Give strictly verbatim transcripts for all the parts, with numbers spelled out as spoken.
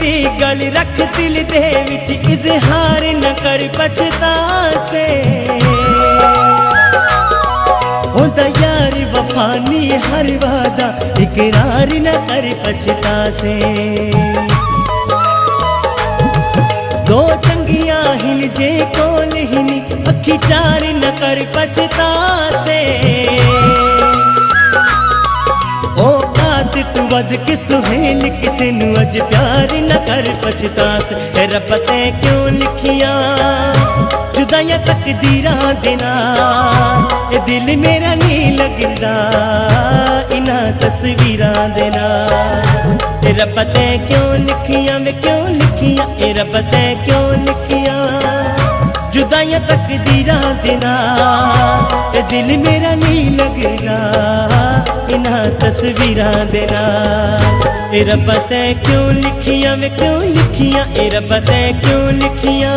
गल रख दिल दे विच इजहार न कर पछतासे होंदा यार वफानी हर वादा इकरार न कर पछतासे दो चंगियां हिन जे कोल हिन अखी चार न कर पछतासे ओ कात तू वद के सुहेल किसे नु अज प्यार न कर पछतास ए रब ते क्यों लिखियां जुदाइयां तकदीरां दे नाल ए दिल मेरा नहीं लगदा इन्हां तस्वीरां दे नाल ए रब ते क्यों लिखियां वे क्यों लिखियां ए रब ते क्यों लिखियां जुदाइयां तकदीरां दे नाल ए दिल मेरा नहीं लगदा इन्हां तस्वीरां दे नाल ए रब ते क्यों लिखियां वे क्यों लिखियां ए रब ते क्यों लिखियां।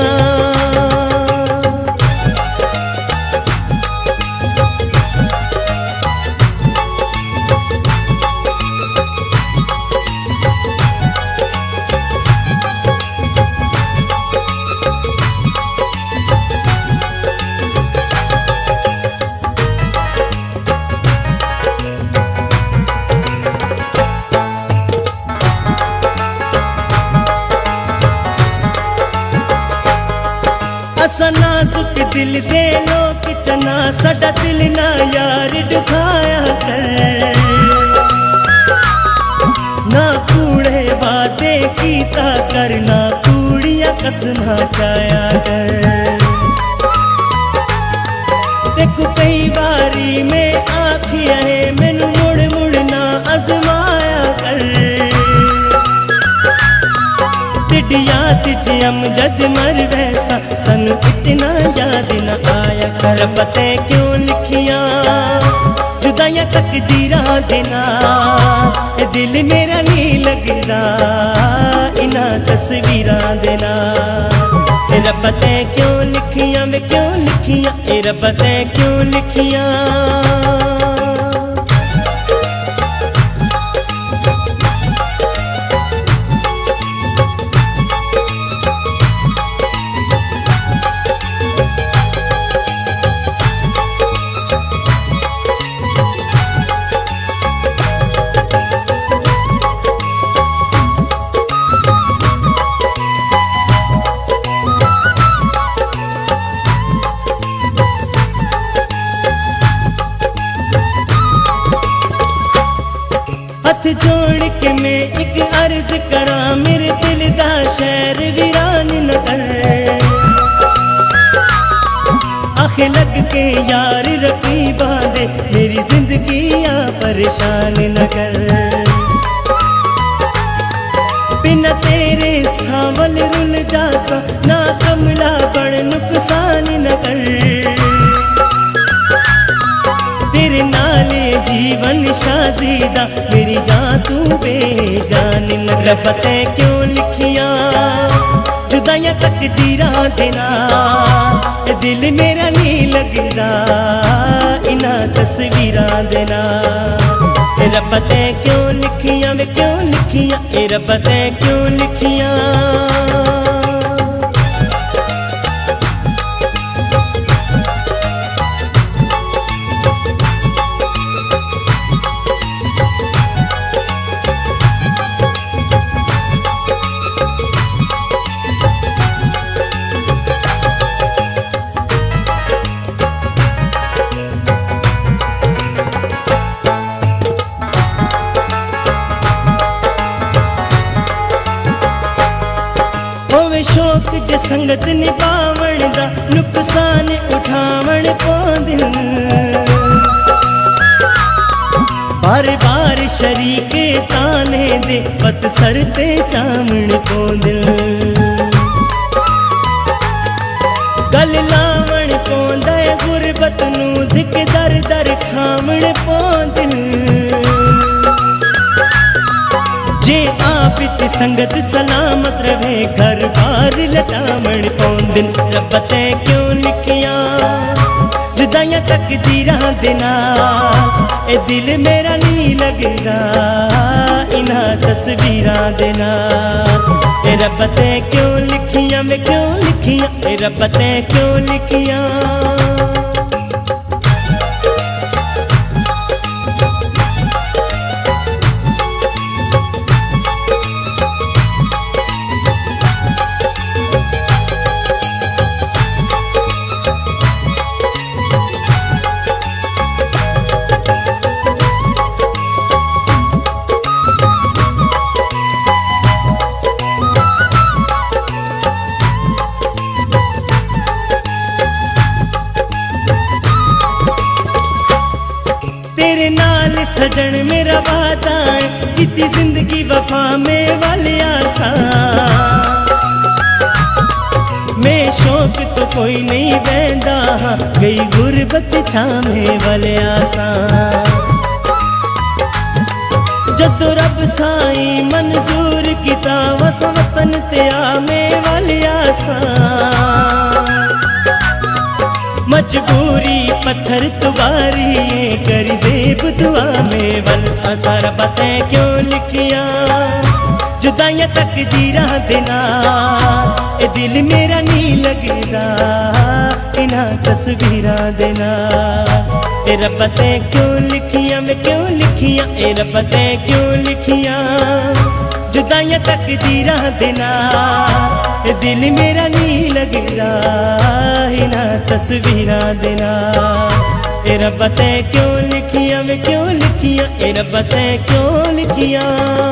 असा नाजुक दिल दे लोग चना साडा दिल ना यार दुखाया कर ना कूड़े वादे कीता कर ना कूड़िया कसमा चाया कर देखो कई बारी में आखिया है मैनू मुड़ मुड़ ना आजमाया कर याद च अमजद मर वैसा सनू इतना याद न आया कर रब ते क्यों लिखियां जुदाइयां तकदीरां दे नाल ए दिल मेरा नहीं लगदा इन्हां तस्वीरां दे नाल ए रब ते क्यों लिखियां वे क्यों लिखियां ए रब ते क्यों लिखियां। हाथ जोड़ के मैं एक अर्ज करा मेरे दिल दा शहर वीरान न कर आखे लग के यार रकीबा दे मेरी जिंदगी आ परेशान न कर बिना तेरे सावल रुल जासा ना कमला बड़ नुकसान न कर तेरे नाले जीवन शादीदा मेरी जान तू बेजान न रब ते क्यों लिखियां जुदाइयां तकदीरां दे नाल ए दिल मेरा नहीं लगदा इन्हां तस्वीरां दे नाल ए रब ते क्यों लिखियां वे क्यों लिखियां ए रब ते क्यों लिखियां। शौक जे संगत निभावण दा नुकसान उठावण पौंदिन बार बार शरीके ताने दे पत सर ते चावण पौंदिन गल लावण पौंदा गुरबत नू धिक दर दर खावण पौंदिन जे आप इत संगत सलामत रहे घर बार लटावण पौंदिन रब ते क्यों लिखियां जुदाइयां तकदीरां दे नाल ए दिल मेरा नहीं लगदा इन्हां तस्वीरां दे नाल ए रब ते क्यों लिखियां मैं क्यों लिखियां, ए रब ते क्यों लिखियां। तेरे नाल सजन मेरा वादा है, किती जिंदगी वफा में वाले आसा। मैं शौक तो कोई नहीं बहदा, गई गुरबत छामे वाले आसा। जदों रब साई मंजूर किता वस वतन ते आमे वाले आसा। मजबूरी पत्थर तुबारी करी जेब दुआ में वल असा। रब ते क्यों लिखियां जुदाइयां तकदीरां दे नाल, ए दिल मेरा नहीं लगदा इन्हां तस्वीरां दे नाल। ए रब ते क्यों लिखियां मैं क्यों लिखियां, ए रब ते क्यों लिखियां जुदाइयां तकदीरां दे नाल, ए दिल मेरा नहीं लगदा इन्हां तस्वीरां दे नाल। ए रब ते क्यों लिखियां मैं क्यों लिखियां, ए रब ते क्यों लिखियां।